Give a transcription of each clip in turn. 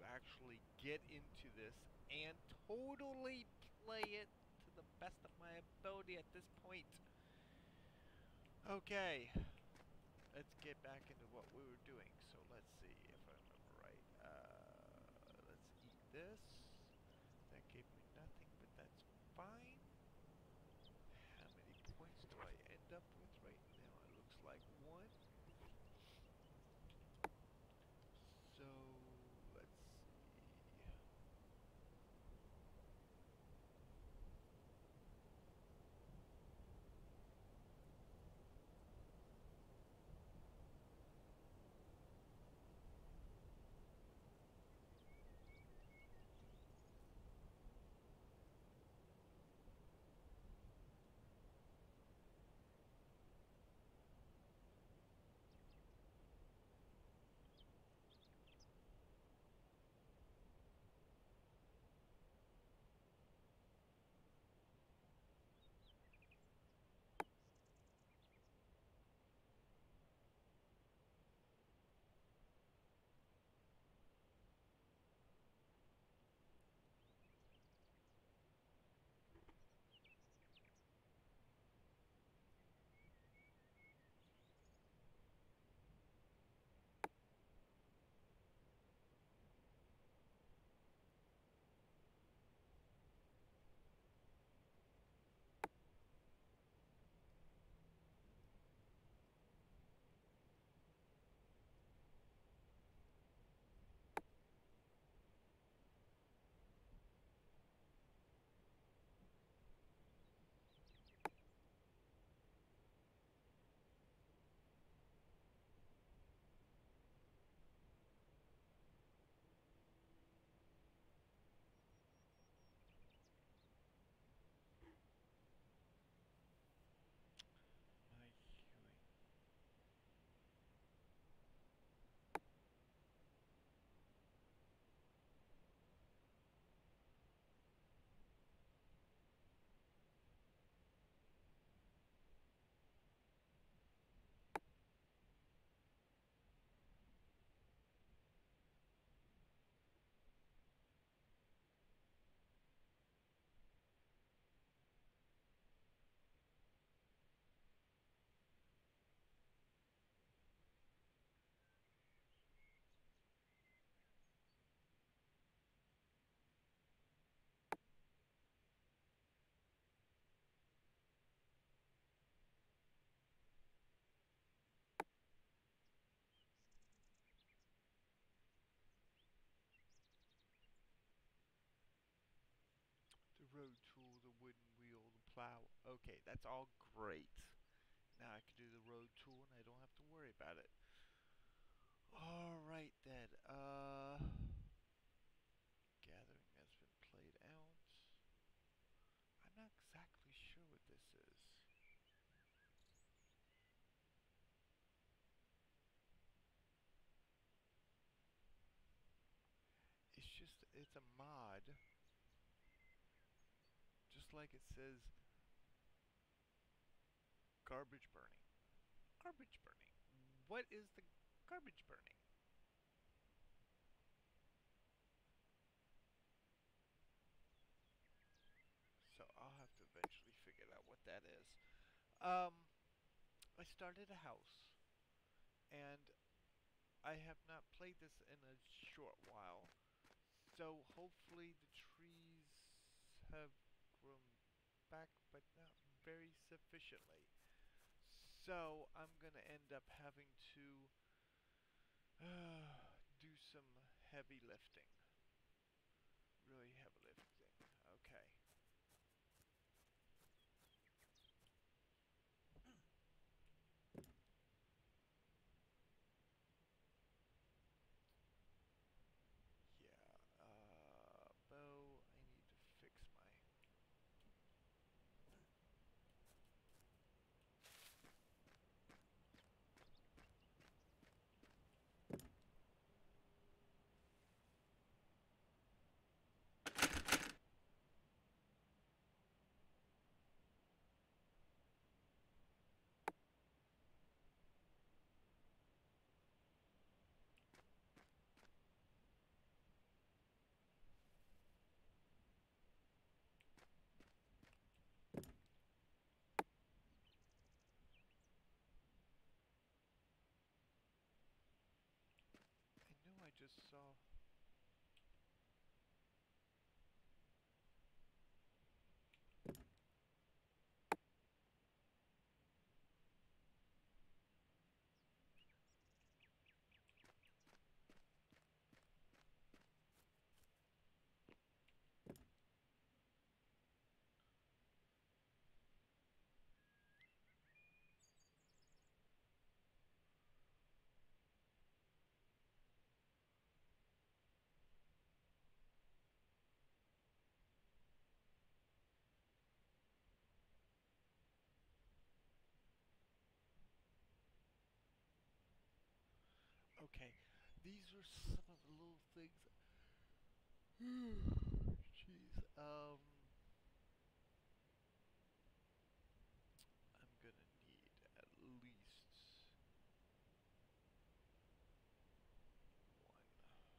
to actually get into this and totally play it to the best of my ability at this point. Okay, let's get back into what we were doing. So let's see if I remember right. Let's eat this. That gave me nothing, but that's fine. How many points do I end up with right now? It looks like 1. So let's see. My healing. The road tool, the wooden wheel, the plow. Okay, that's all great. Now I can do the road tool and I don't have to worry about it. Alright then, gathering has been played out. I'm not exactly sure what this is. It's just, it's a mod. Just like it says garbage burning. Garbage burning. What is the garbage burning? So I'll have to eventually figure out what that is. I started a house, and I have not played this in a short while. So hopefully the trees have grown back, but not very sufficiently. So I'm gonna end up having to do some heavy lifting. Really heavy lifting. Okay. Yeah. Bow. I need to fix my. just saw. Okay, these are some of the little things. Jeez. I'm gonna need at least one.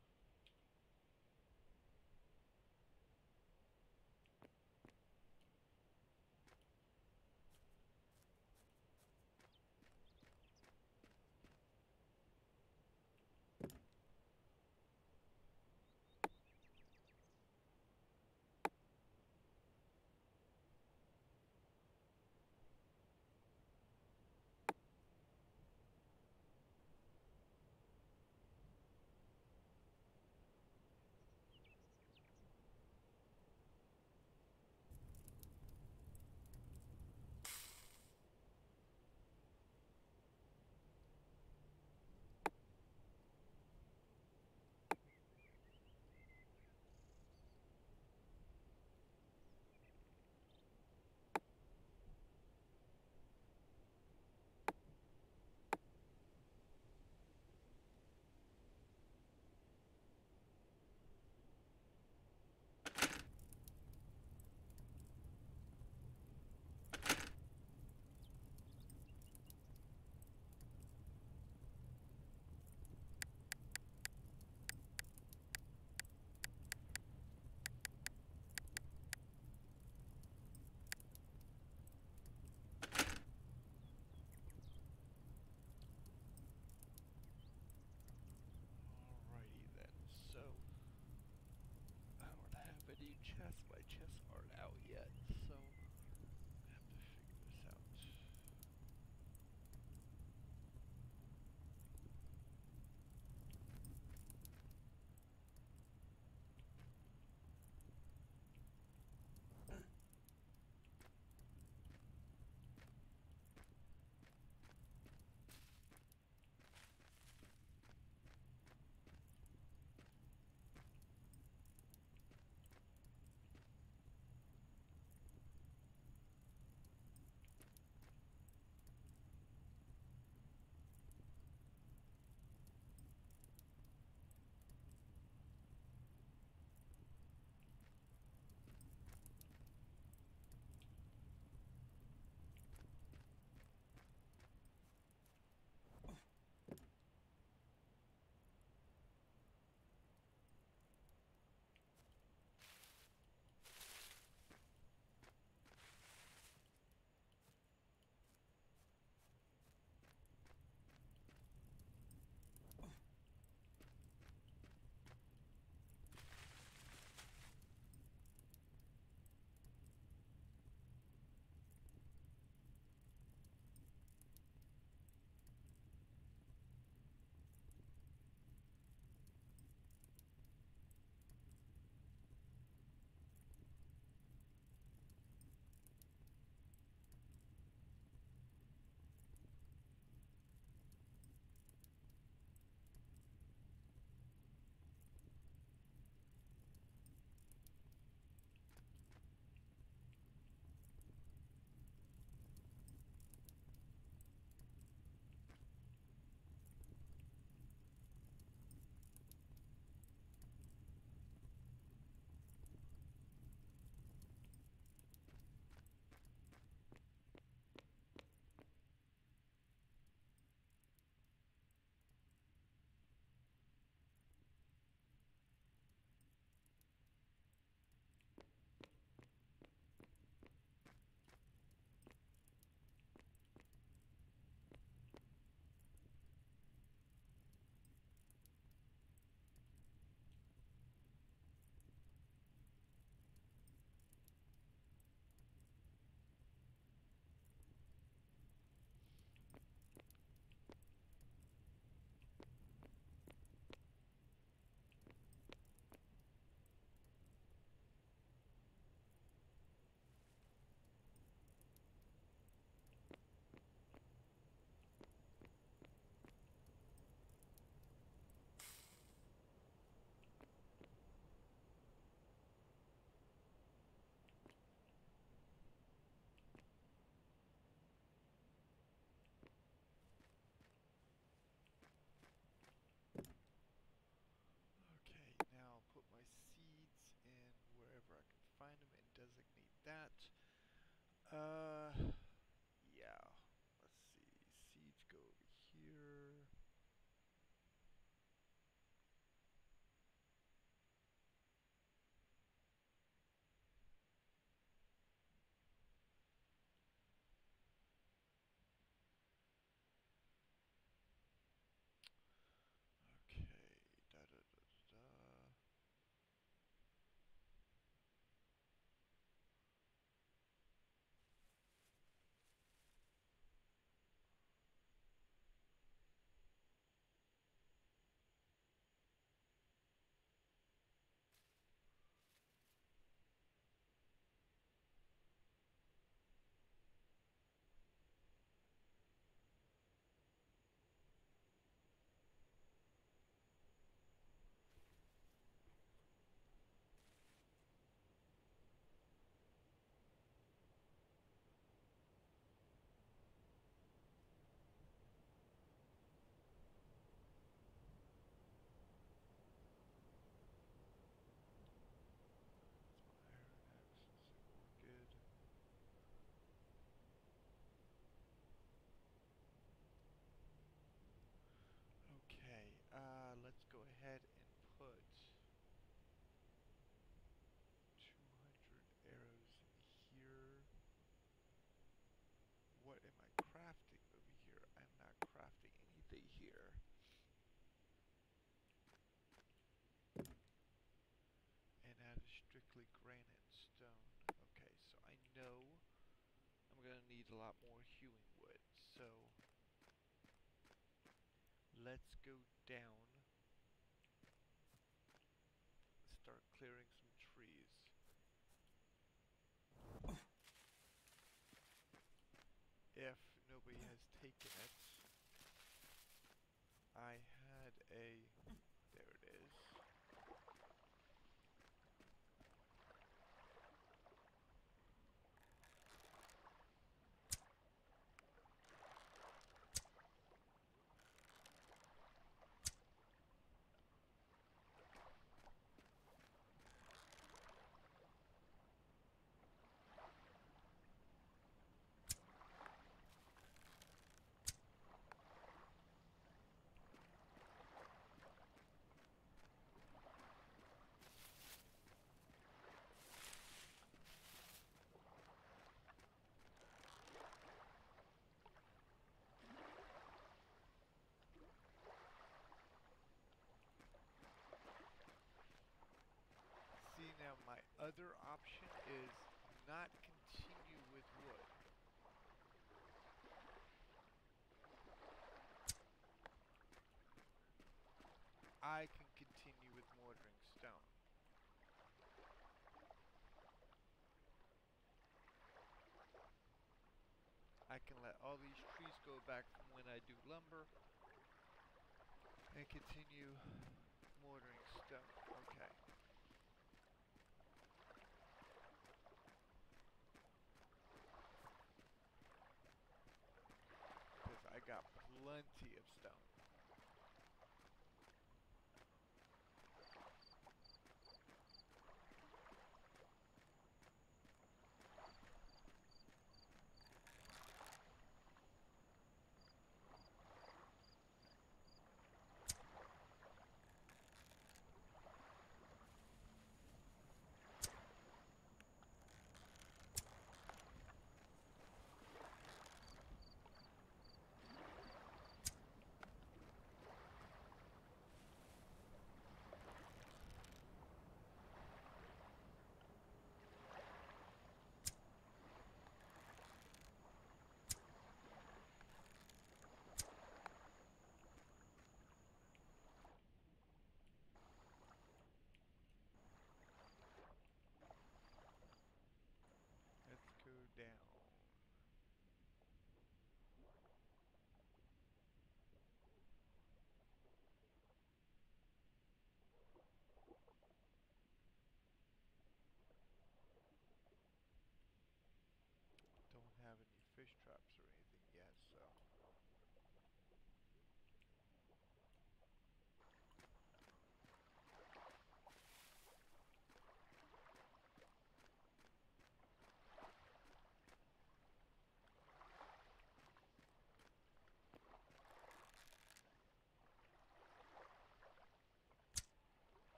Alrighty then. So I don't have any chests. My chests aren't out yet, so I have to figure this out. need a lot more hewing wood. So let's go down, start clearing some trees. If nobody has taken it, I had a, there it is. See, now my other option is not continue with wood. I can continue with mortaring stone. I can let all these trees go back from when I do lumber and continue mortaring stone. Okay. Because I got plenty of stone.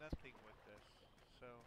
nothing with this, so...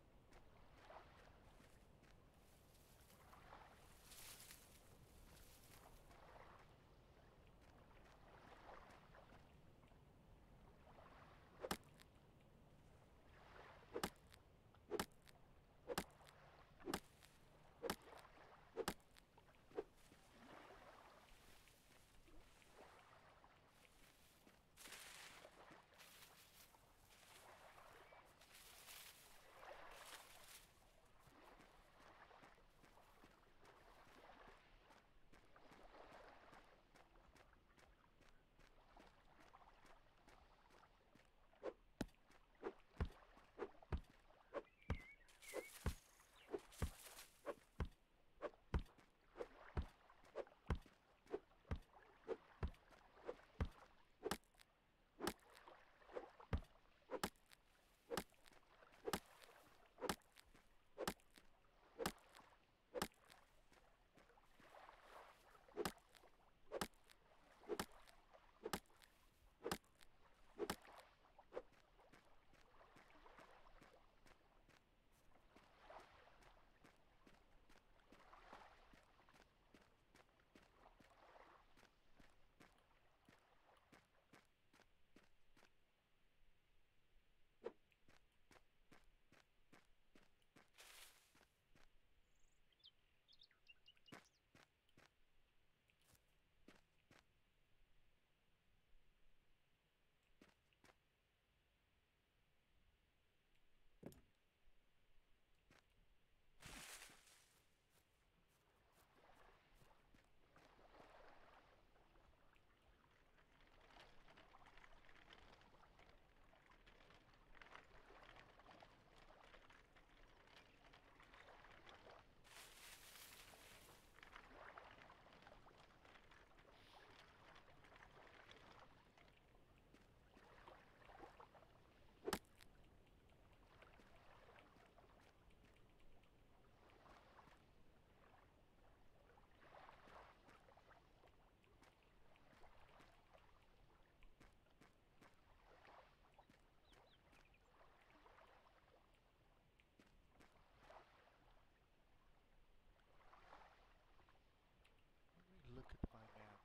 Let me look at my map.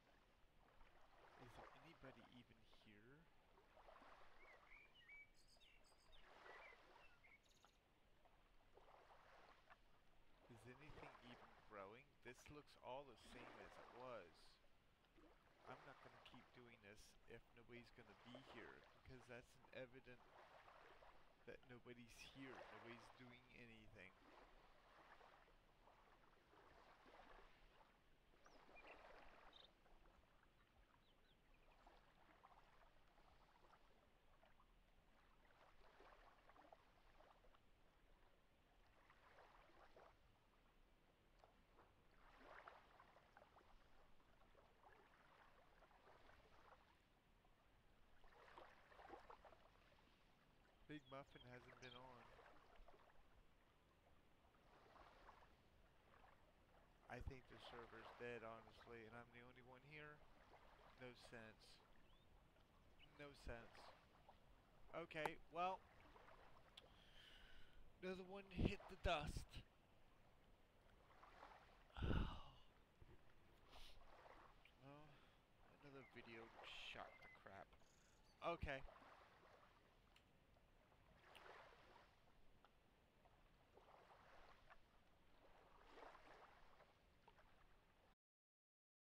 Is there anybody even here? Is anything even growing? This looks all the same as it was. I'm not going to keep doing this if nobody's going to be here, because that's an evident that nobody's here. Nobody's doing anything. Big Muffin hasn't been on. I think the server's dead, honestly, and I'm the only one here. No sense. No sense. Okay, well, another one hit the dust. Well, another video shot to crap. Okay.